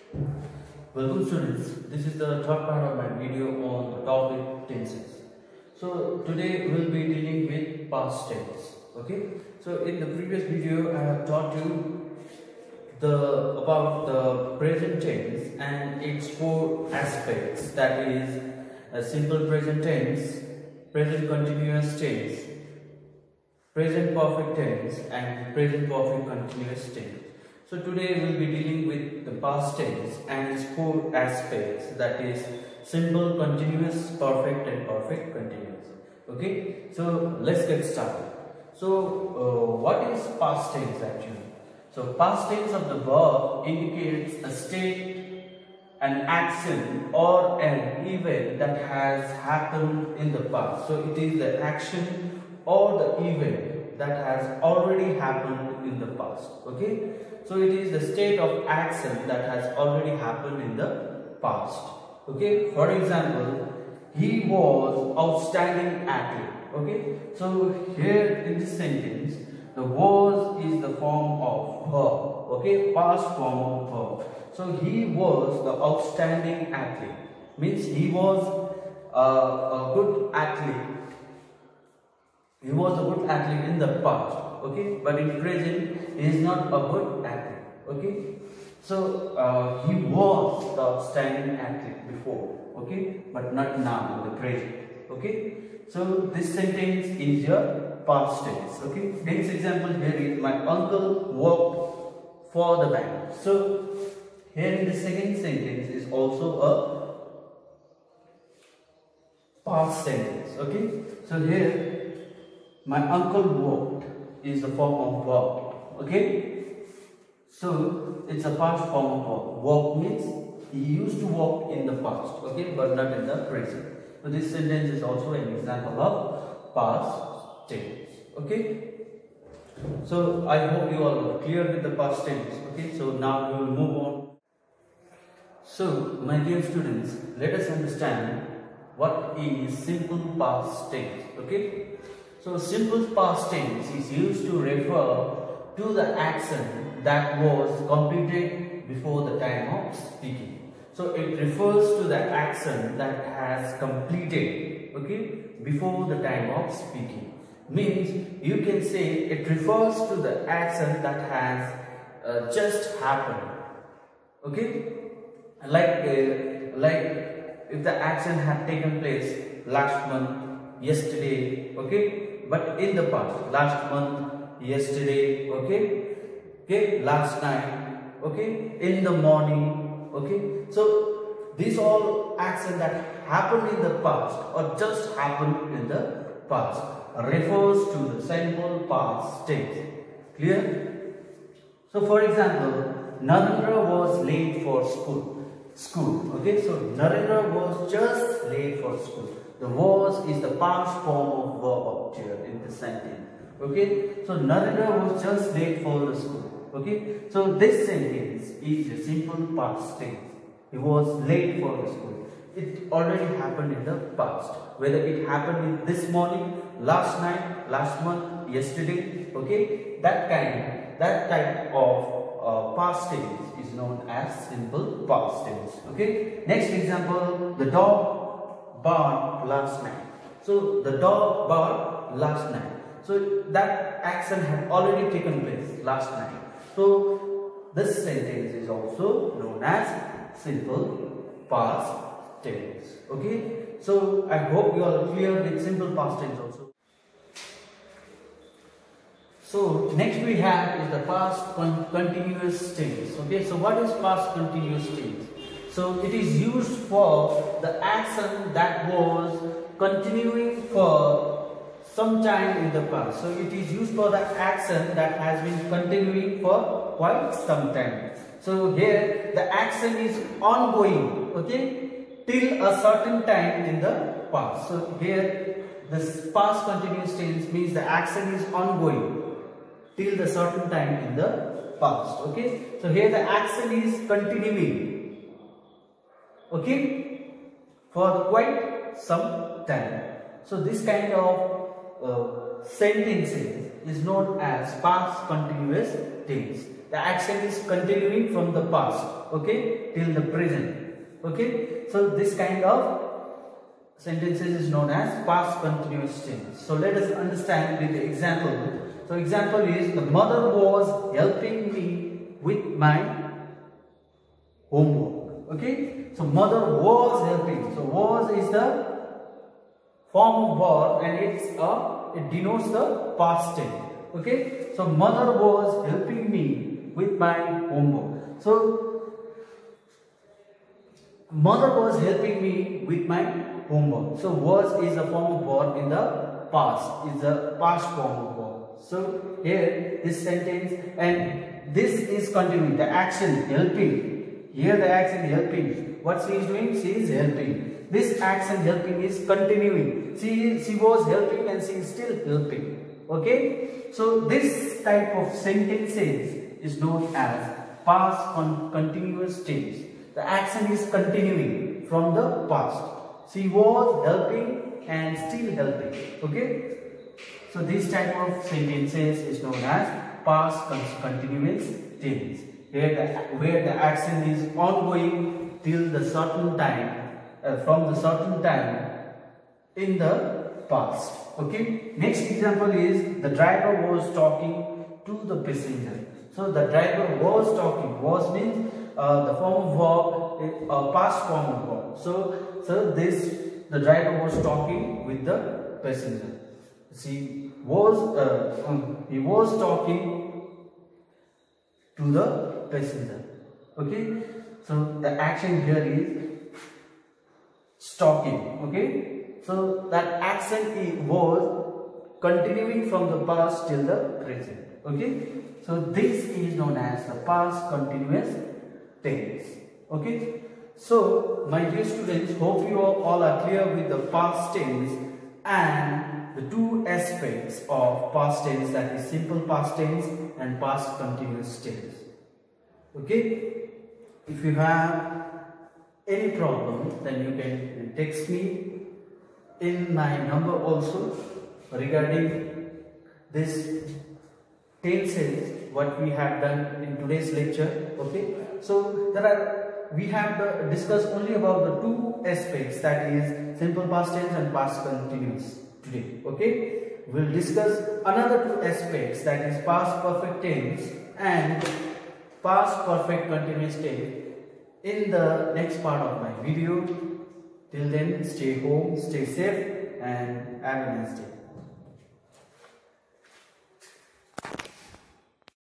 Welcome students, this is the third part of my video on the topic tenses. So today we will be dealing with past tense. Okay, so in the previous video I have taught you about the present tense and its four aspects, that is a simple present tense, present continuous tense, present perfect tense and present perfect continuous tense. So today we will be dealing with the past tense and its four aspects, that is simple, continuous, perfect and perfect continuous. Okay, so let's get started. So what is past tense actually? So past tense of the verb indicates a state, an action or an event that has happened in the past. So it is the action or the event that has already happened in the past. Okay, so it is the state of action that has already happened in the past. Okay, for example, he was outstanding athlete. Okay, so here in this sentence the was is the form of verb. Okay, past form of verb. So he was the outstanding athlete, means he was a good athlete. He was a good athlete in the past, okay, but in present he is not a good athlete. Okay, so he was the outstanding athlete before, okay, but not now in the present. Okay, so this sentence is your past tense. Okay, next example here is my uncle walked for the bank. So here in the second sentence is also a past sentence. Okay, so here my uncle walked is the form of verb. Okay, so it's a past form of verb. Walk means he used to walk in the past, okay, but not in the present. So this sentence is also an example of past tense. Okay, so I hope you are clear with the past tense. Okay, so now we will move on. So my dear students, let us understand what is simple past tense. Okay, so simple past tense is used to refer to the action that was completed before the time of speaking. So it refers to the action that has completed, okay, before the time of speaking. Means you can say it refers to the action that has just happened. Okay, like if the action had taken place last month, yesterday, okay, but in the past, last month, yesterday, okay, last night, okay, in the morning, okay. So these all actions that happened in the past or just happened in the past refers to the simple past tense. Clear? So for example, Narendra was late for school. Okay, so Narendra was just late for school. The was is the past form of verb here in the sentence. Okay, so Narendra was just late for the school. Okay, so this sentence is a simple past tense. He was late for the school. It already happened in the past. Whether it happened in this morning, last night, last month, yesterday. Okay, that type of past tense is known as simple past tense. Okay, next example, the dog barked last night. So the dog barked last night. So that action had already taken place last night. So this sentence is also known as simple past tense. Okay, so I hope you are clear with simple past tense also. So next we have is the past continuous tense. Okay, so what is past continuous tense? So it is used for the action that was continuing for some time in the past. So it is used for the action that has been continuing for quite some time. So here the action is ongoing, okay, till a certain time in the past. So here this past continuous tense means the action is ongoing till the certain time in the past. Okay, so here the action is continuing, okay, for quite some time. So this kind of sentences is known as past continuous tense. The action is continuing from the past, okay, till the present. Okay, so this kind of sentences is known as past continuous tense. So let us understand with the example. So example is, the mother was helping me with my homework. Okay, so mother was helping. So was is the form of verb and it denotes the past tense. Okay, so mother was helping me with my homework. So mother was helping me with my homework. So was is a form of verb in the past, is the past form of verb. So here this sentence, and this is continuing, the action helping. Here the action helping. What she is doing? She is helping. This action helping is continuing. She was helping and she is still helping. Okay. So this type of sentences is known as past continuous tense. The action is continuing from the past. She was helping and still helping. Okay. So this type of sentences is known as past continuous tense. Where the action is ongoing till the certain time, from the certain time in the past. Okay. Next example is, the driver was talking to the passenger. So the driver was talking. Was means the form of verb is a past form of verb. So the driver was talking with the passenger. He was talking to the passenger. Okay. So the action here is talking. Okay. So that action was continuing from the past till the present. Okay. So this is known as the past continuous tense. Okay. So my dear students, hope you all are clear with the past tense and the two aspects of past tense, that is simple past tense and past continuous tense. Okay. If you have any problem, then you can text me in my number also regarding this tenses what we have done in today's lecture. Okay. So we have discussed only about the two aspects, that is simple past tense and past continuous today. Okay. We will discuss another two aspects, that is past perfect tense and past perfect continuous tense in the next part of my video. Till then, stay home, stay safe, and have a nice day.